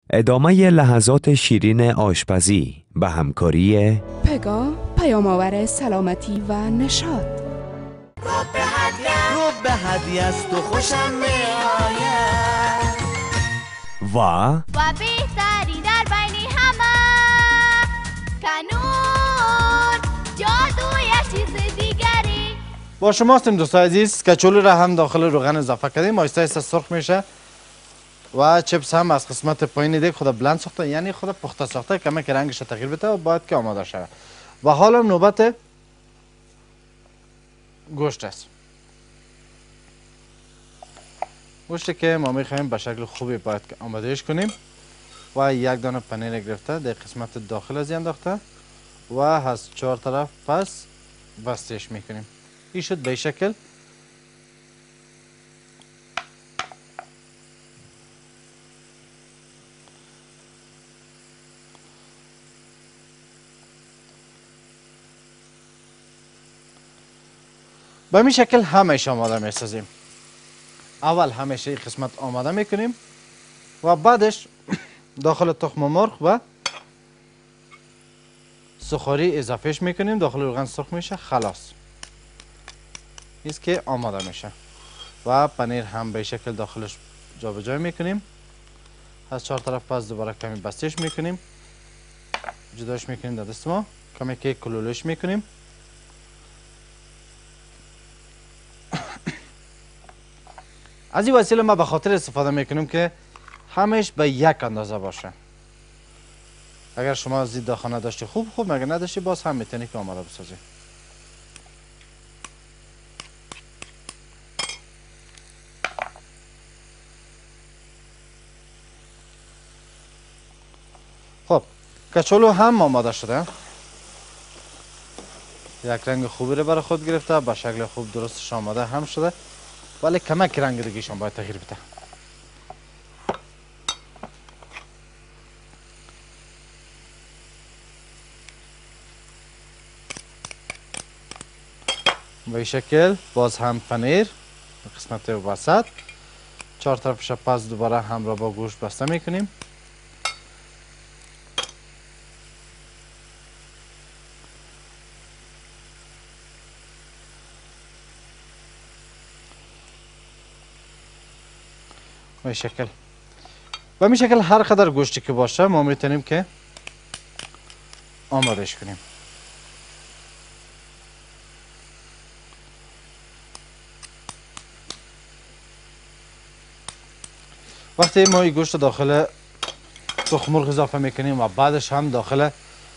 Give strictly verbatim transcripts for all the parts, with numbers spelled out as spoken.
ادامه لحظات شیرین آشپزی به همکاری پگا، پیام‌آور سلامتی و نشاط. رب هدیه رب هدیه است و خوشم میآید و و بهتری در بین همه کنون جادوی چیز دیگری. با شما هستیم دوستان عزیز. کچولو را هم داخل روغن اضافه کردیم، آهسته آهسته سرخ میشه و چپس هم از قسمت پایین دیگه خود بلند ساخته، یعنی خود پخته ساخته، کمی که رنگش تغییر بده و باید که آماده شود. و حالا نوبت گوشت است. گوشتی که ما میخوایم به شکل خوبی باید که آمادهش کنیم و یک دانه پنیر گرفته در قسمت داخل از انداخته و از چهار طرف پس بستش میکنیم. این شد به شکل. به این شکل همیشه آماده میسازیم. اول همیشه این قسمت آماده میکنیم و بعدش داخل تخم مرغ و سوخاری اضافهش میکنیم، داخل روغن سرخ میشه، خلاص ایست که آماده میشه. و پنیر هم به شکل داخلش جابجا میکنیم، از چهار طرف پس دوباره کمی بستش میکنیم، جداش میکنیم در دست ما، کمی که کلولش میکنیم. از این وسیله ما به خاطر استفاده میکنیم که همش به یک اندازه باشه. اگر شما زید داخل داشتی خوب خوب، مگه نداشتی باز هم میتونی که آماده بسازی. خب کچولو هم آماده شده، یک رنگ خوبی رو برای خود گرفته، به شکل خوب درستش آماده هم شده، ولی کمک رنگ دیگهشون باید تغییر بده. به این شکل باز هم پنیر قسمت وسط، چهار طرفش پس دوباره هم را با گوشت بسته میکنیم. به این شکل به این شکل هر قدر گوشتی که باشه ما میتونیم که آمادهش کنیم. وقتی ما این گوشت داخل تخم مرغ اضافه میکنیم و بعدش هم داخل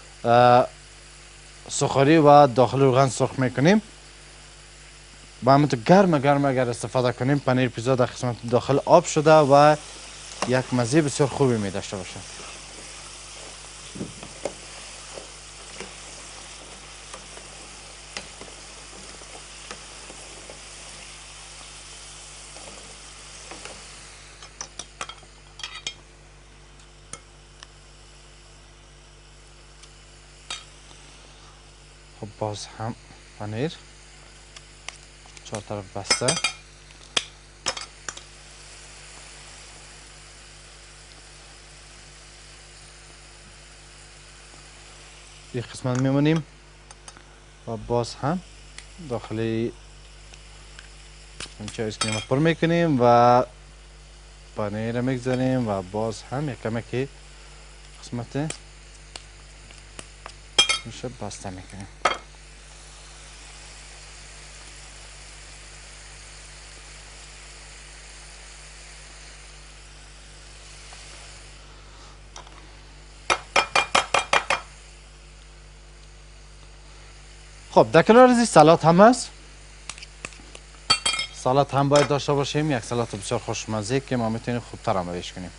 سوخاری و داخل روغن سرخ میکنیم، با همینطور گرم گرم اگر استفاده کنیم، پنیر پیزا در قسمت داخل آب شده و یک مزه بسیار خوبی می داشته باشه. خب باز هم پنیر چهار طرف بسته، این قسمت میمونیم و باز هم داخلی اینجا اسکنیم پر میکنیم و پنیر میگذاریم و باز هم یک کمکی قسمت میشه بسته میکنیم. خب در کنار از این سالاد هم هست. سالاد هم باید داشته باشیم، یک سالاد بسیار خوشمزه که ما میتونیم خوبتر آمادهش کنیم.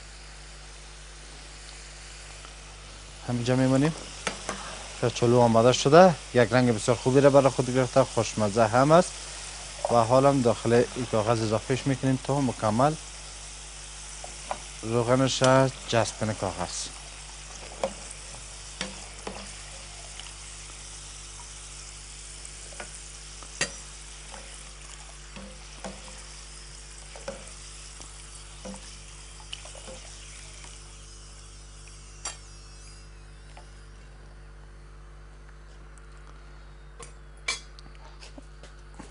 همینجا میمونیم. کچولو آماده شده، یک رنگ بسیار خوبی را برای خود گرفته، خوشمزه هم است و حالا داخل این کاغذ اضافهش میکنیم تا مکمل روغنش جذب کنه کاغذ.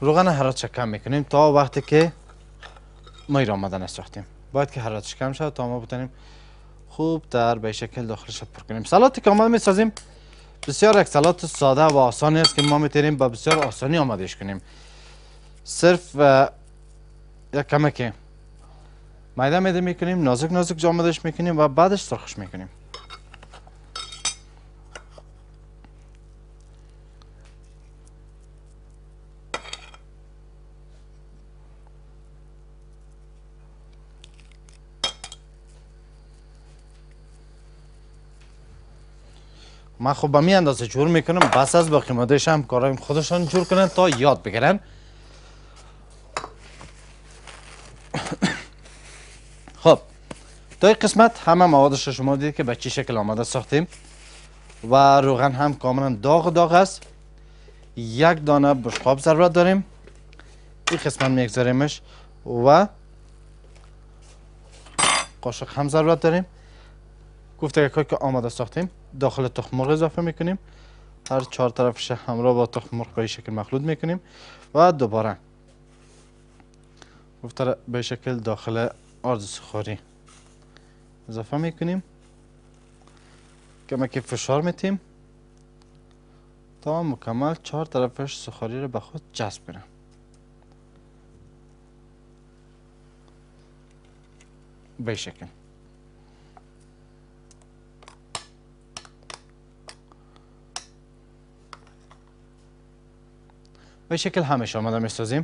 روغن حرارتش کم میکنیم تا وقتی که ما را آماده نساختیم. باید که حرارتش کم شد تا ما بتونیم خوب در به شکل داخلش پر کنیم. سلاتی که آماده میسازیم بسیار یک سلات ساده و آسانی است که ما میتونیم با بسیار آسانی آمادهش کنیم. صرف یک کمک میده میده میکنیم، نازک نازک آمادهش میکنیم و بعدش سرخش میکنیم. من خب به می اندازه جور میکنم، بس از باقی مادهش هم کارایم خودشان جور کنن تا یاد بگیرن. خب تا این قسمت همه موادش رو شما دیدید که به چه شکل آماده ساختیم و روغن هم کاملا داغ داغ است. یک دانه بشقاب ضرورت داریم، این قسمت میگذاریمش و قاشق هم ضرورت داریم. گفته که که آماده ساختیم داخل تخم مرغ اضافه میکنیم، هر چهار طرفش همراه با تخم مرغ به شکل مخلوط میکنیم و دوباره گفته به شکل داخل آرد سوخاری اضافه میکنیم. کمکی فشار میتیم تا مکمل چهار طرفش سوخاری رو به خود جذب کنه. به شکل به شکل همیشه آماده میسازیم.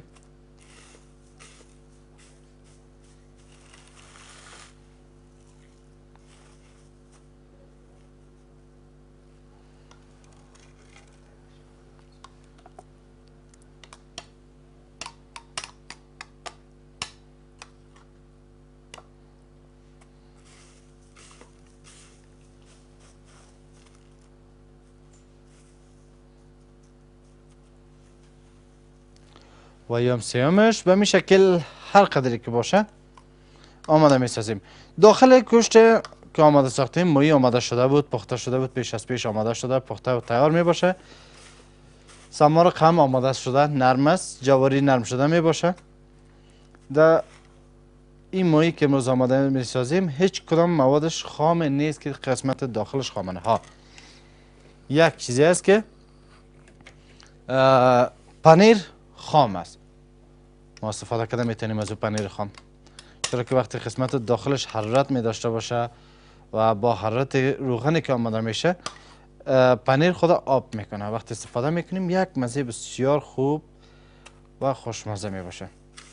و یم سیامش به می شکل هر قدری که باشه آماده می سازیم. داخل گوشت که آماده ساختیم مویی آماده شده بود، پخته شده بود، پیش از پیش آماده شده، پخته و تیار می باشه. سمارق هم آماده شده، نرم است، جواری نرم شده می باشه. در این مویی که امروز آماده می سازیم هیچ کدام موادش خام نیست که قسمت داخلش خامنه ها. یک چیزی است که پنیر خام است، ما استفاده کرده میتونیم از او پنیر خام، چرا که وقتی قسمت داخلش حرارت می داشته باشه و با حرارت روغنی که آماده میشه پنیر خود آب میکنه. وقتی استفاده میکنیم یک مزه بسیار خوب و خوشمزه می باشه.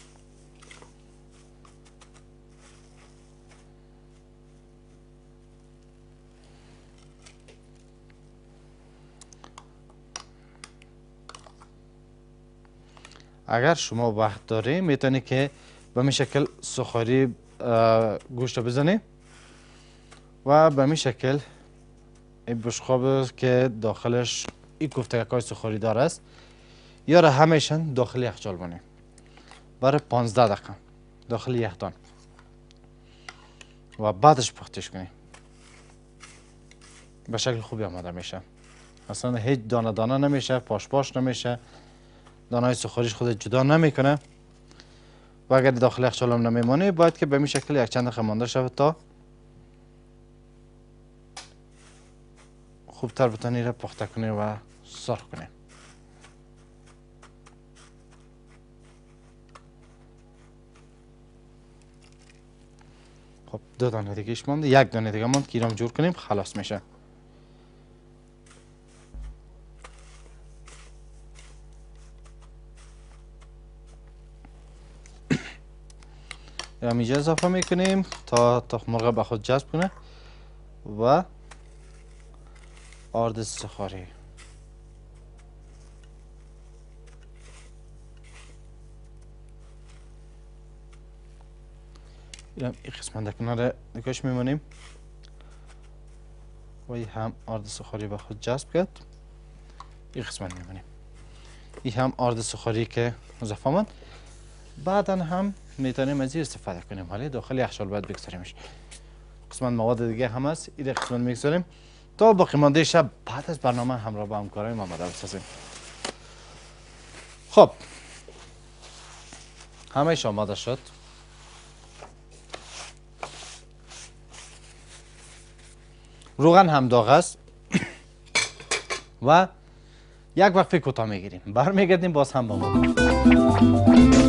اگر شما وقت داری میتونی که به این شکل سوخاری گوشت بزنی و به این شکل این بشقاب که داخلش این کوفته یکای سوخاری دار است یا را همیشه داخل یخچال بانی برای پانزده دقیقه داخل یخدان و بعدش پختش کنی. به شکل خوبی آماده میشه، اصلا هیچ دانه دانه نمیشه، پاش پاش نمیشه، دانه‌های سوخاریش خود جدا نمیکنه. و اگر داخل یخچال هم نمیمونه باید که به این شکل یک چند دقیقه مانده شود تا خوبتر بتونی را پخته کنی و سرخ کنی. خب دو دانه دیگهش مونده، یک دانه دیگه مونده که اینم جور کنیم خلاص میشه. اینجا اضافه میکنیم تا تخم مرغ به خود جذب کنه و آرد سوخاری. این قسمت در کنار نگاش میمونیم و این هم آرد سوخاری به خود جذب کرد. این قسمت میمونیم، این هم آرد سوخاری که اضافه ماند. بعدا هم میتونیم از این استفاده کنیم، حالا داخل یخچال باید بگذاریمش. قسمت مواد دیگه هم هست، این قسمت میگذاریم تا باقی مانده شب بعد از برنامه همراه با همکارای ما آماده بسازیم. خب همهش آماده شد. روغن هم داغ است و یک وقفه کوتاه میگیریم، برمیگردیم باز هم با ما.